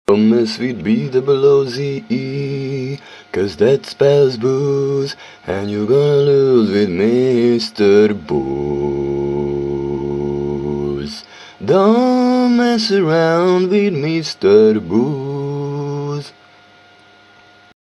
Don't mess with B-double-O-Z-E, 'cause that spells booze, and you're gonna lose with Mr. Booze. Don't mess around with Mr. Booze.